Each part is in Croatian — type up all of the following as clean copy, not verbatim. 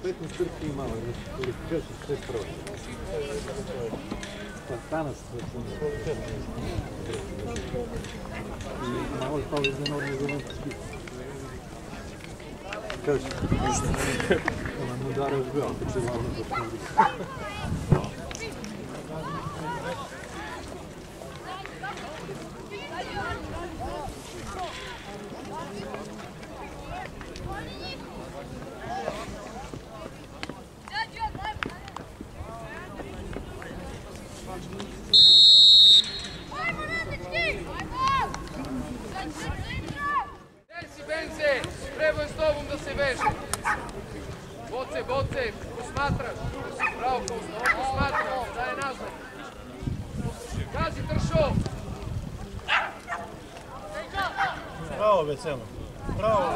15 trki imao, kvalifikaciju sve prošle. Pa danas to sam i malo je pao iznad organizovan spis. Kaže, ona mu udara još bio, kad se glavno došli. Treboj s tobom da se veže. Boce, posmatraš. Bravo, posmatraš, daj nazad. Gazi, Tršo. Bravo, Beceno. Bravo.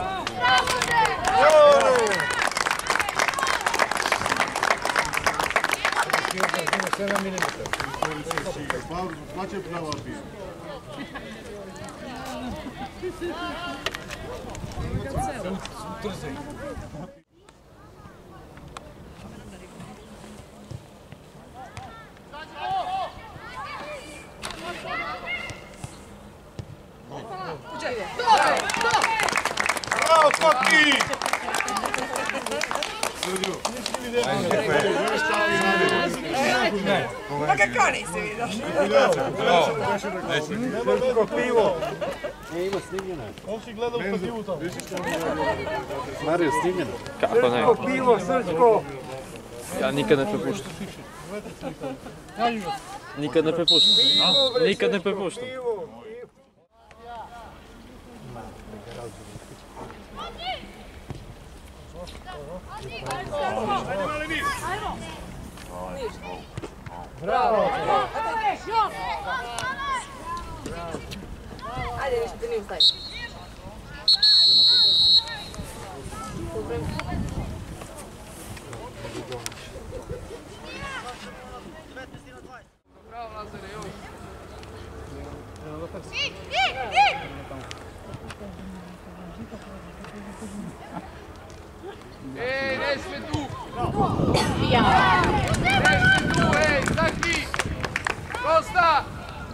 Plaće pravo bio. Bravo, Koki! Pa kako nisi vidio? Neko pivo. Ima snimljena. On si gledao u pivu tamo. Mario, snimljena. Kako ne? Pivo, srčko! Ja nikad ne prepuštam. Nikad ne prepuštam. Nikad ne prepuštam. Bravo! Ajde, više ti nije ustaj. Bravo, Lazare, još. Ej, ne sme tu! Ne sme tu, ej, Zaki! Kosta!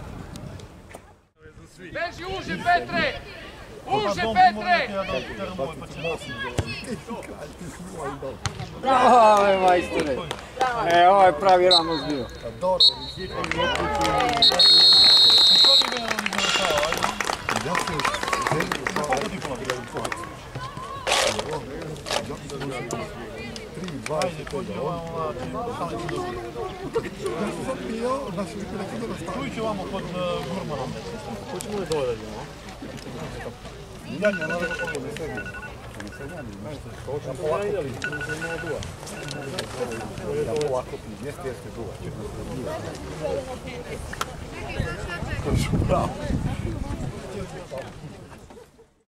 Beži uže, Petre! Uže, Petre! Bravo, majstore! Ovo je pravi Ramos bio. Čujući ovamo kod Gurmana. Hoćemo li dođe, no? Ja ne znam kako je sebi. Jeste duva. Bravo.